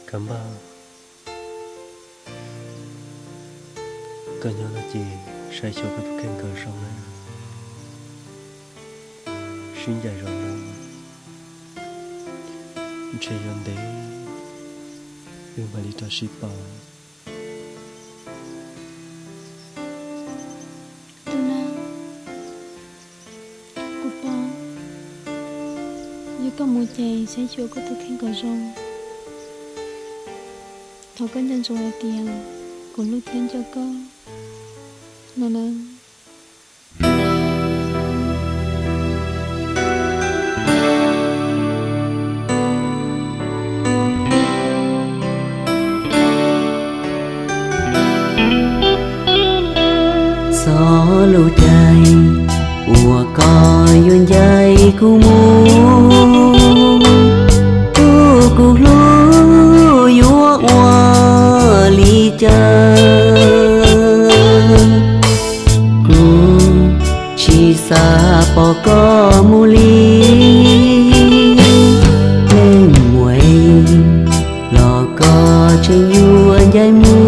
cảm ơn cơ nhau là gì sai cho cái thuốc khen cờ sông này xuyên dài rồi đó chơi yon đấy yêu mà đi cho shipper có một chày sẽ chua có thực hiện cờ rong thọ cân chân rồi tiền của lúc tiền cho có nó nè gió lưu trời ùa coi yun dây cu mu cu lu yua ua li cha cu chi sa po co mu li lên muội lò co trên yun dây mu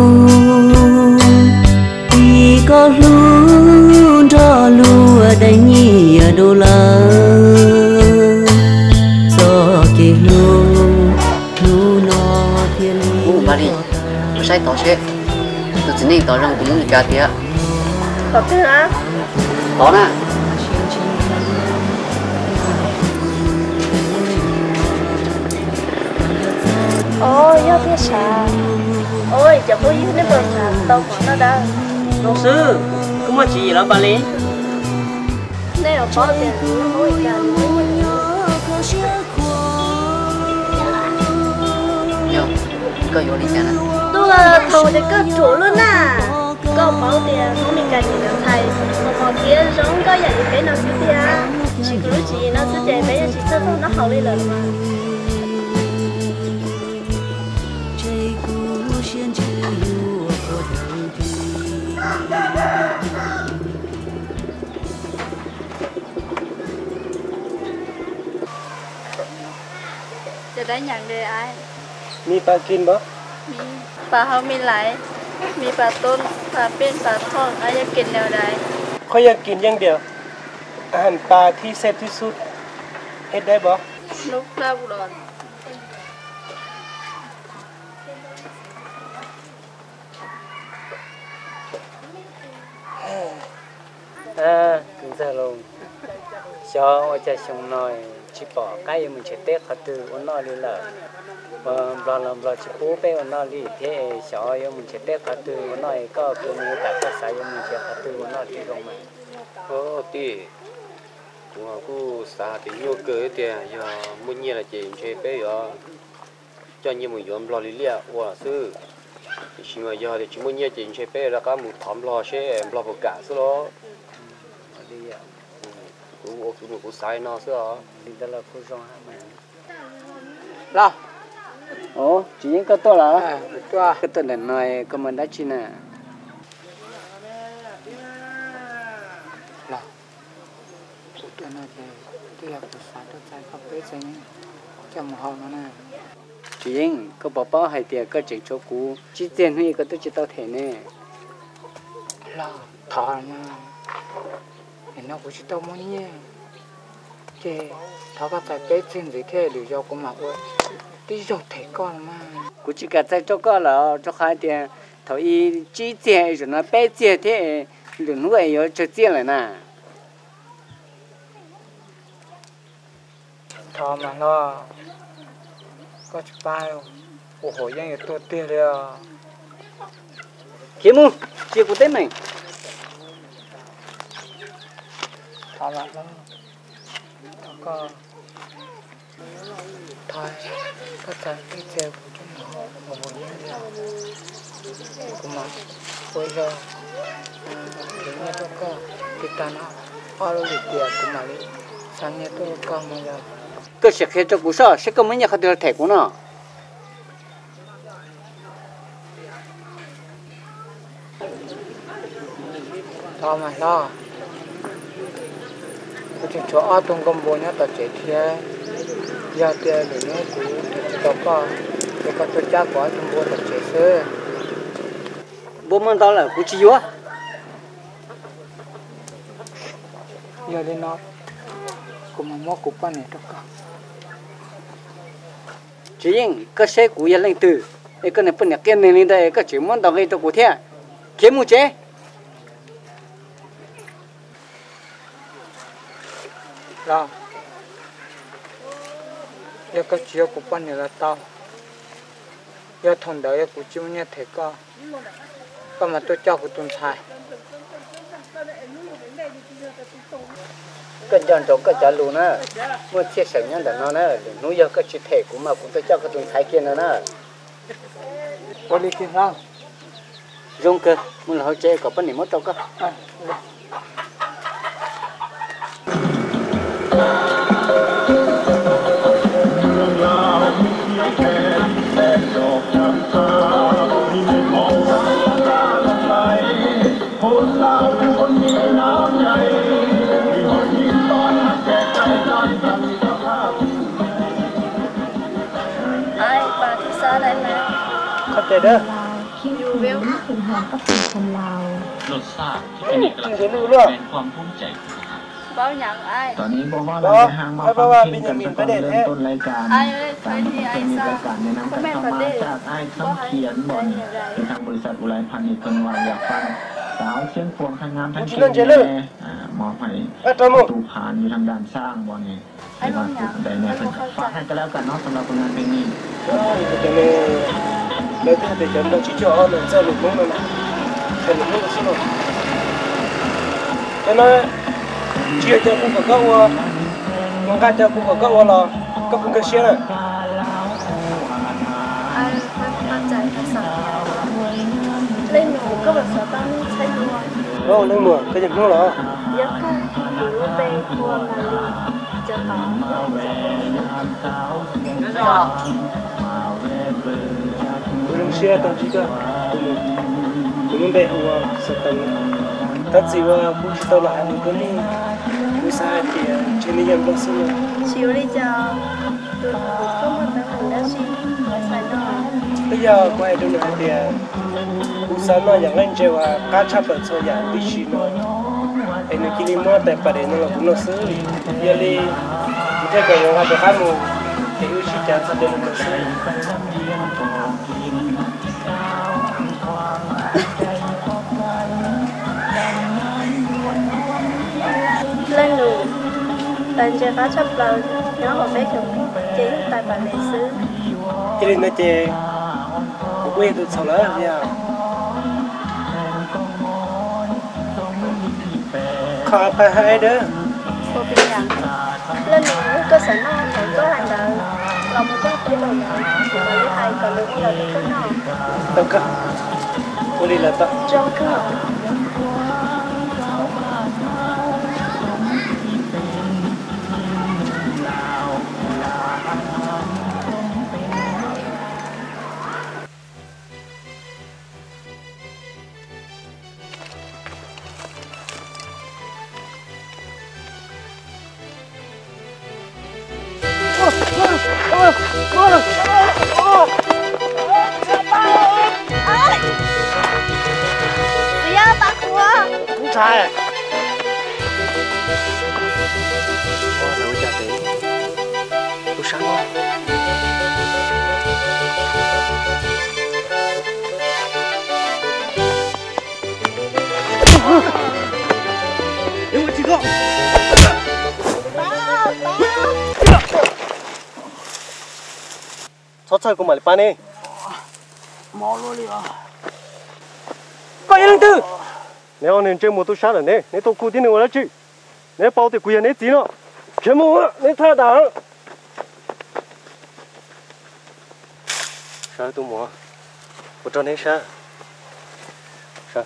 đi có lu cho lu ở đây nhỉ ở đâu là kì lu nó thiên lý mà đi tôi sai tỏ xe tôi chỉ nên tỏ rằng cũng muốn cả tía tỏ thế hả tỏ nè ôi do thế sao ôi chẳng có gì đến bờ sao tao còn nó đâu 老师咁我chỉ là bà lý đây là có tiền ôi cả yo có vô đi chả nè tôi là thầu để cơ chủ luôn à có bảo tiền không mình cần gì cần thầy mà còn kia giống có dạy cái nào xíu tiền chỉ cứ chỉ nó sẽ dạy bé chỉ cho nó học đi lần mà จะได้อย่างเดียวไอ้มีปลากินบ่มีปลาเขามีหลายมีปลาต้นปลาเป็นปลาทอดไอ้จะกินแนวใดเขาอยากกินอย่างเดียวอาหารปลาที่แซ่บที่สุดเฮ็ดได้บ่ลูกปลาบุรอน cũng giờ luôn cho ở nhà xong nói chỉ bỏ cái mình chỉ tết hết từ ôn nói đi là làm chỉ cố bé ôn nói đi thế cho mình chỉ tết hết từ ôn nói có cái người ta có sai mình chỉ hết từ ôn nói đi không mà thì cũng xa thì nhiều cái thì giờ muốn nhiều là chỉ chơi bé giờ cho nhiều mình dùng lo lý lẽ và sư chỉ mà giờ thì chỉ muốn nhiều chỉ chơi bé là cả một thảm lo sẽ lo một cả số đó đi à cũng sai nó xưa đi đó là cô rong hả mày lo ồ chỉ những cái to là cái to là nói có mình đã chi nè lo tôi nói về tôi học được sáng tôi chạy học biết gì trong họ nó nè chỉ những có bảo bảo hay tiền có chỉnh chỗ cũ chỉ tiền huy có tôi chỉ tao thể nè lo thọ mà nó cũng chỉ tao muốn nhé chứ thọ các tài bé trên gì thế đều do con mặc ơi tí rồi thấy con mà cũng chỉ cả tại cho con là cho hai tiền thọ y chỉ tiền rồi nó bé tiền thế đừng nuôi rồi cho tiền lại nè thọ mà lo có chụp bài ủa hồiยังตัวเตี้ยเลยkiếm mu chia của tết này thọ lại đó có thôi có thể cái xe của chúng nó một buổi như cũng mà bây giờ đến nhà tôi có kita nó hoa lô lịch tiệt cũng mà đi sang nhà tôi có mà giờ cái sẽ khi cho cú sợ sẽ có mấy nhà khác được thẻ của nó thôi mà lo cái chỗ ở trong công bộ nhá ta chạy theo giờ tiền để nó cũng tao có cái con tôi cha có trong buôn được chế sơ bố mang đó là cú chi quá giờ lên nó cũng mà mua cục này đó cả chỉ những cái xe của gia đình từ cái này bên cái này lên đây cái chuyện món đó cái tôi có thể kiếm một chế rồi giờ cái chuyện của bên này là tao giờ thằng đó của chú nhé thế có mà tôi cho của tuần sai cái dàn trống cái trả lù nữa mua chia sẻ nhau để nó nữa nuôi giờ cái chuyện thể của mà cũng tôi cho cái tuần sai kia nữa có đi kia không rong cơ muốn là họ chơi có bên này mất đâu cơ ai bà thì xa đây nè không thể đó อยู่เวลรสชาติที่เป็นเอกลักษณ์เป็นความภูมิใจเบ้าหยังไอ้ตอนนี้บอกว่าเราจะห่างมาฟังเพลงกันสักก่อนเริ่มต้นรายการไอ้เอ้ยเคยที่ไอ้จะมีซ่าประกาศแนะนำการเข้ามาจากไอ้ซ้ำเขียนบอลที่ทางบริษัทอุไรพันธ์นี่เพิ่นว่าอยากฟังสาวเชียงพวงทางงามทั้งเชียงแม่มอบให้ตูผ่านอยู่ทางด้านสร้างบอลนี่ไอ้บอลใดเนี่ยเพิ่นฟังให้กันแล้วกันเนาะสำหรับผลงานเพลงนี้ lấy cái để cho nó chỉ cho họ là ra được đúng rồi cho được đúng rồi cho nó chia cho cũng có câu ngon cá cho cũng có câu là có cũng cái xe này ไอ้ไม่มั่นใจภาษาเล่นหนูก็แบบสตาร์นี่ใช่ด้วย đâu lên mùa cái gì cũng là เยอะค่ะหนูไปทัวร์มาลีจะต่อ mình xe tao chỉ có mình bé hoa sợ tao tất gì hoa cũng chỉ tao là anh cũng đi buổi sáng thì trên đi ăn bữa sáng chiều đi cho tôi có một tấm hình đã xin phải đó bây giờ quay đâu nữa thì buổi sáng nó dạng lên chơi và cá chép ở chỗ dạng đi xin nó anh ấy kia mua tại bà nó là cũng nó sứ giờ đi cái cái người ta ăn một thì ưu sĩ chán sẽ đến nó sứ lên lù tên chơi phá chấp lâu nhớ một bé chồng chỉ tại bà lệ sứ cho nên nó chơi cũng quên tụi sau đó nha khó phải hay đó cô bị nhận lên lù cơ sở nó phải có hàng đời lòng có cái đồ này mà lấy hai còn được là được cái nào tao cơ cô đi là tao trong cơ sai nấu chả thế tôi sáng ngon nhưng mà chỉ có sót sai của mày pan đi mò luôn đi à coi yên tư nếu nên chơi một tôi sát rồi nè nếu tôi cố tin nữa là chứ nếu bao thì quý này tí nữa chơi một nếu thay đảo sao tôi mua một tròn hết sao sao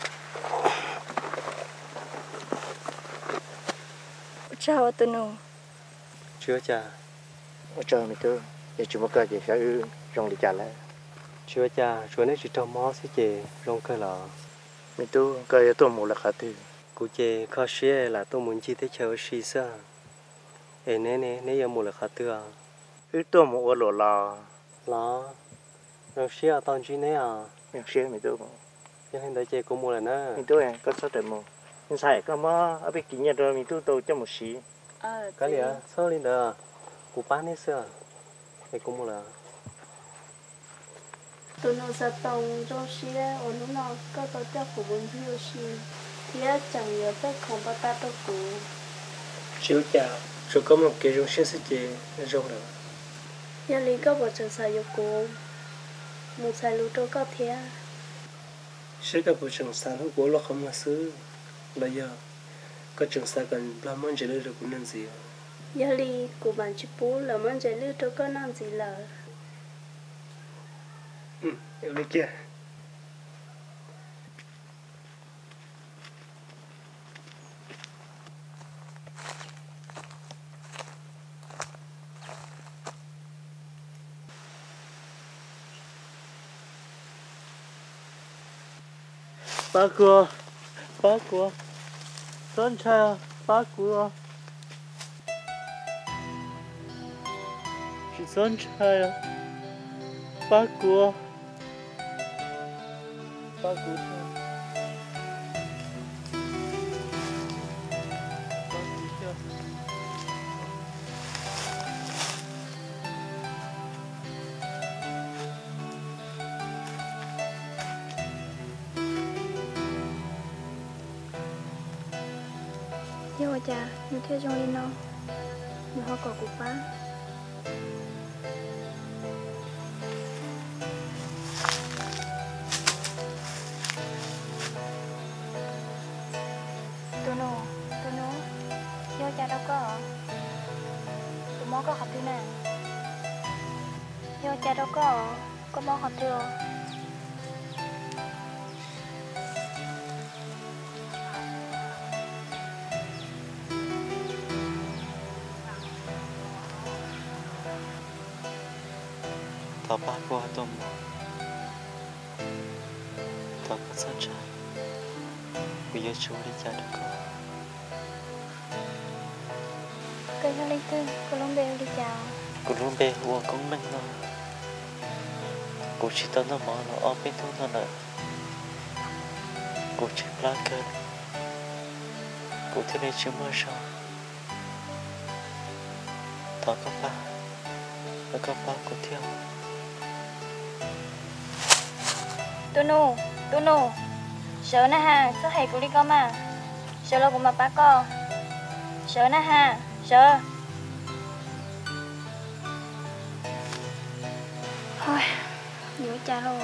chào tôi nô chưa cha chờ mình cơ để chúng ta gì sẽ rong đi trả lại chưa cha chúa này chỉ cho mó sẽ chè rong cơ lò mình tu cái tôi một là khá tiền cụ chè khó xé là tôi muốn chi tới chờ xí sao nè giờ một là khá tưa tôi một lỗ lò lò rồi xia tao chỉ nè à mình xia mình đâu mà cho nên đợi chơi cũng mua là nè mình đâu có sao để mua mình xài cái mà ở bên kia nhà rồi mình tu cho một xí cái gì á sao lên đó cụ bán hết xưa thì cũng mua là tụi nó sẽ tông cho xí ở lúc nào có tổ chức của bốn phiếu xí thì chẳng nhớ tới không bắt ta đâu cụ chiếu chào rồi có một cái rong xí sẽ chơi rong được nhà lý có bộ trường xài của cụ một xài lúa trâu có thế sẽ có bộ trường xài lúc bố lo không là xứ là giờ có trường xài cần làm món gì được cũng nên gì nhà lý của bạn chị bố là món gì lúa trâu có năng gì là yêu đi kia bác của con trai bác của chị con trai bác của yêu cha như thế trong linh đâu như họ có cục bá tôi nó yêu cha đâu có tôi mó có học thế nào yêu cha đâu có mó học chưa tao bác qua tôm tao có sao trái bây giờ chú đi cha được con cái nó linh tư cô luôn bê đi chào cô luôn bê hùa con nâng nó cô chỉ tao nó mò nó ở bên thu nó nè cô chỉ lá cơn cô thế này chưa mơ sao tao có ba nó có ba cô theo tôi nô sợ na ha sao thầy của đi con mà sợ lo của mà bác con sợ na ha sợ thôi nhớ cha rồi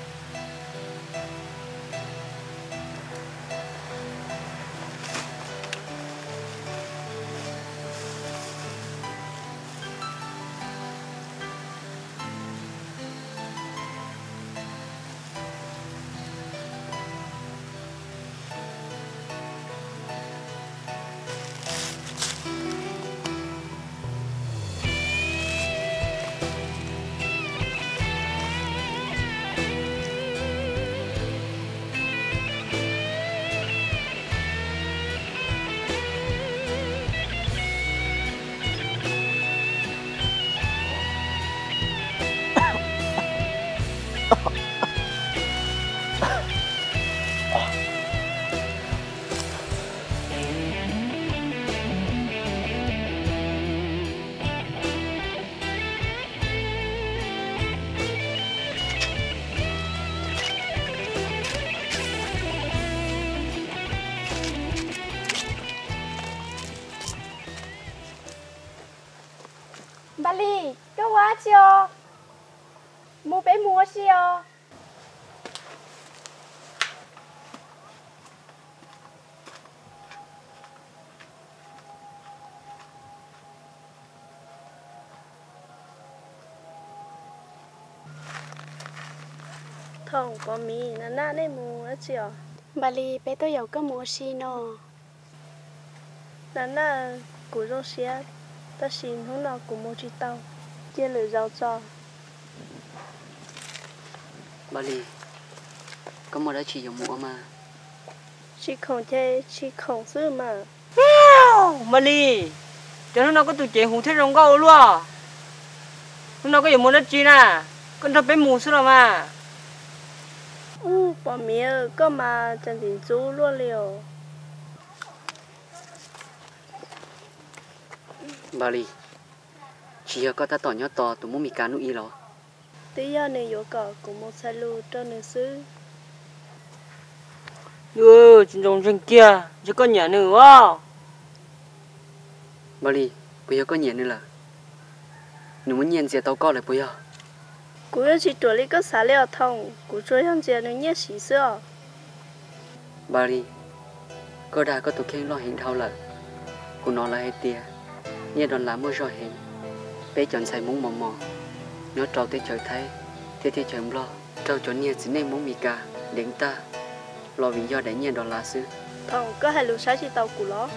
Bali, cái quá chưa? Mua bé mua chưa? Thằng có mì nó đây mua chưa? Bali, bé tôi giàu có mua xí nó. Nó của rau xía. Ta xin hôm nào cũng mua chi tao chia lời giàu cho Bali có một đó chỉ dùng mua mà chị không chơi chị không giữ mà Bali cho nó có tụi chị hùng thế rong câu luôn nó có dùng mua đất chi nè con đã bé mù rồi mà bỏ mía có mà chân thì chú luôn liều bà đi chỉ có ta tỏ nhớ tỏ tụi muốn mì cá nuôi lo tí giờ này vô cỏ cũng một xe lưu cho nữ sư chính trong trên kia chứ có nhà nữa bà đi bây giờ có nhẹ nữa là nếu muốn nhìn sẽ tao có lại bây giờ cú yêu chỉ tuổi lý có xả liều thông cú chơi hàng giờ nó nhẹ xí xưa bà đi có đa có tụi khen lo hiện thao là cô nó là hết tia nhẹ đòn làm mới rồi hiện bé chọn xài muốn mò mò nhớ trâu tới trời thấy thế trời lo trâu chọn nhẹ chỉ nên muốn mì cá đến ta lo vì do để nhẹ đòn là sư thông có hai lũ sáng chỉ tàu cú ló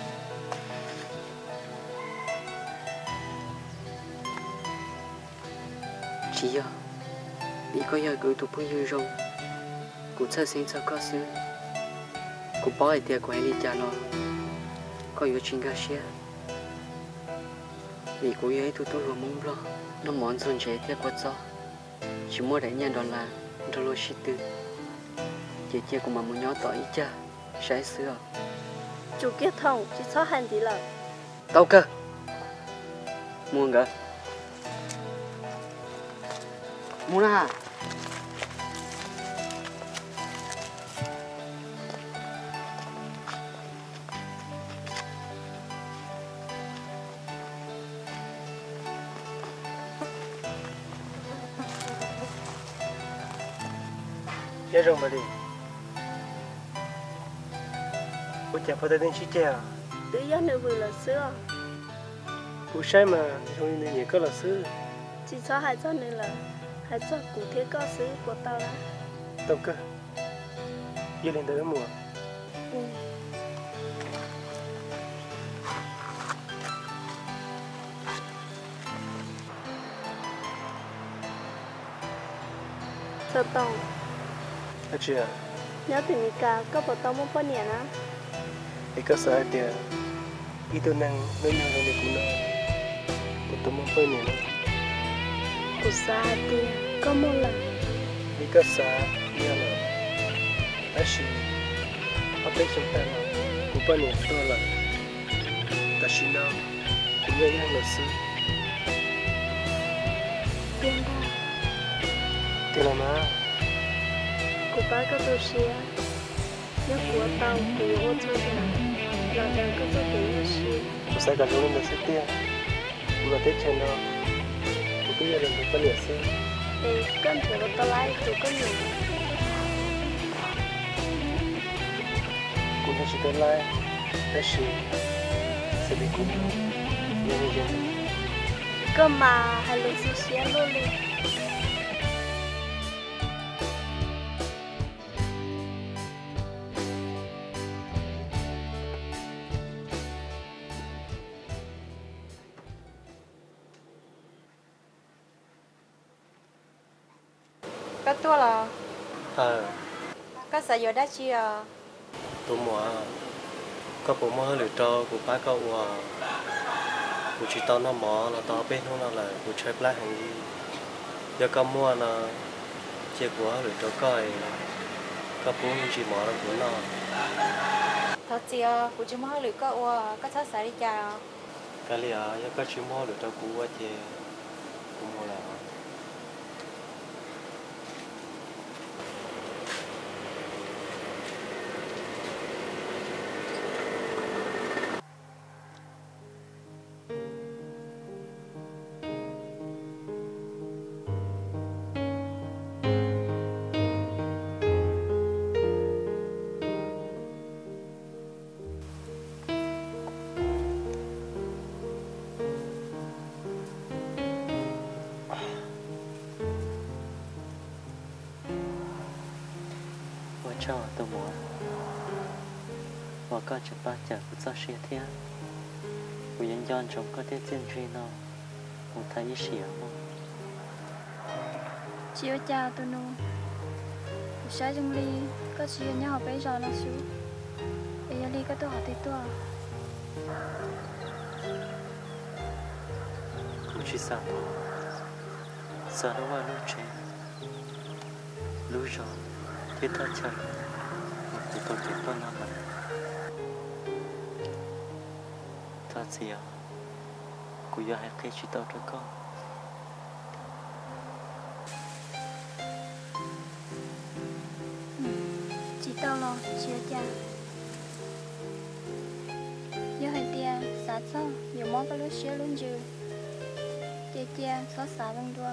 chỉ giờ đi có giờ cứ tụi bây giờ rồi cũng sẽ sinh ra có sư cũng bỏ ai tiệt của anh đi trả lo có yếu chuyện cả xe vì cô ấy tụi tôi luôn muốn lo nó món son chế tiệt quạt gió chỉ mua để nhận đòn là đôi lối xịt tư chị chia của mà muốn nhớ tỏi cha sai xưa chú kia thông chỉ cho hành tí là tao cơ mua ngỡ mua na nhớ rồng bà đi cô chả phải đến chi chè tí giờ nữ vừa là xưa cô sai mà trong những có là xứ chỉ cho hai cho nên là hai cho cụ thể có xứ của tao là tao cơ giờ lên tới mùa sao tao à chị à nhớ từ mi cả có bảo tao muốn bao nhiêu á thì có sợ tiền ít tôi năng nói nhiều hơn để cô nói cô tôi muốn bao nhiêu nữa cô xa tiền có một lần đi có sợ nhiều là à chị học biết chúng ta là cô bao nhiêu tôi là ta chỉ nói cô nhớ nhang là xứ tiền đâu tiền là má cô bác có tôi xia nhớ của tao thì ô tô là đang có tôi tiền xia cô sẽ gặp luôn là xứ tiền cô là tết chân đó cô cứ giờ làm được bao nhiêu xứ thì cần phải có tao lại tôi có nhiều cô đã chỉ tới lại ta chỉ sẽ bị cô nhớ như vậy cơ mà hai lần xia luôn đi có tua là có sợ giờ đã chia tụi mùa có bộ mơ lửa trâu của bác cậu của chị tao nó mỏ là tao bên không là của chơi black hàng gì giờ có mua là chia của lửa trâu coi có bố chị mỏ là của nó thật chia của chúng hơi lửa có sao xảy đi chào cái gì giờ có chị mua lửa trâu cũ quá chị cũng mua là cho tôi muốn và có chụp ba chở của sao xia thiên của dân dân trong có thể tiên truy nó một thấy xỉa mà chiều chào tôi nô sáng trong ly có chiều nhau học bây giờ nó xuống bây giờ ly có tôi học thì tôi cũng chỉ sao nó vào lúc trẻ lũ rồi thế ta chơi thì tôi chỉ có nó mà ta gì à cô yêu hai cái chuyện tao cho con chị tao lo chưa cha yêu hai tia xả cho nhiều món cái lúa xía luôn chứ tia tia xóa xả luôn đua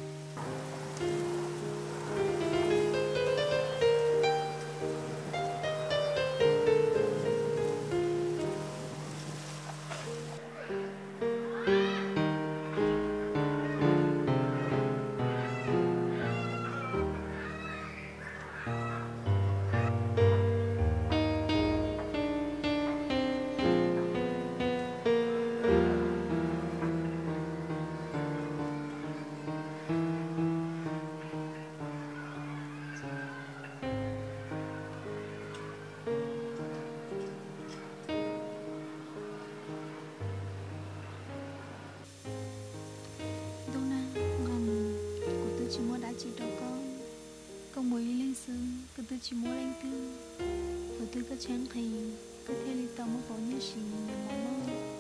chỉ muốn anh tư, và tư có chán thì có thể đi tàu một bộ như gì mà nó